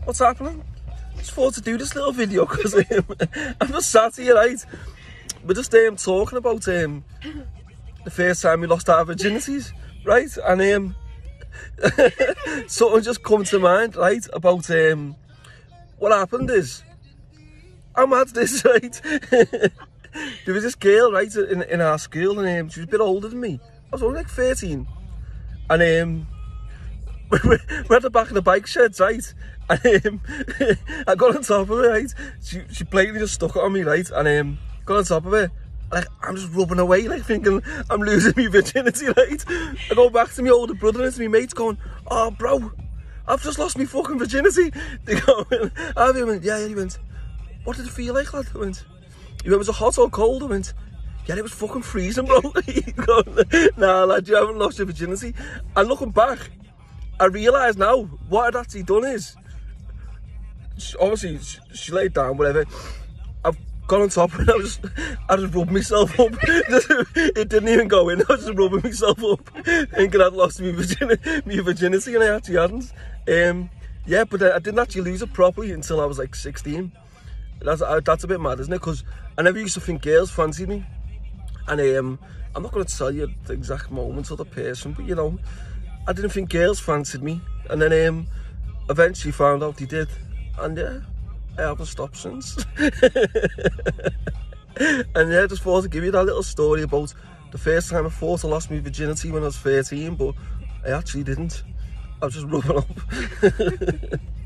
what's happening? Just thought to do this little video because I'm just sat here, right? We're just talking about the first time we lost our virginities, right? And something just come to mind, right? About what happened is, how mad's this, right? There was this girl, right, in our school, and she was a bit older than me. I was only like 13, and we're at the back of the bike sheds, right? And I got on top of her, right? She blatantly just stuck it on me, right? And got on top of her. Like, I'm just rubbing away, like, thinking I'm losing my virginity, right? I go back to my older brother and to my mates going, oh, bro, I've just lost my fucking virginity. They go, I went, yeah, he went, what did it feel like, lad? I went, he went, was it hot or cold? I went, yeah, it was fucking freezing, bro. He goes, nah, lad, you haven't lost your virginity. And looking back, I realise now, what I'd actually done is, obviously, she laid down, whatever. I've gone on top and I just rubbed myself up. It didn't even go in, I was just rubbing myself up, thinking I'd lost my virginity, and I actually hadn't. Yeah, but I didn't actually lose it properly until I was like 16. That's a bit mad, isn't it? Because I never used to think girls fancied me. And I'm not going to tell you the exact moment or the person, but you know, I didn't think girls fancied me. And then eventually found out they did. And yeah, I haven't stopped since. And yeah, I just thought to give you that little story about the first time I thought I lost my virginity when I was 13, but I actually didn't. I was just rubbing up.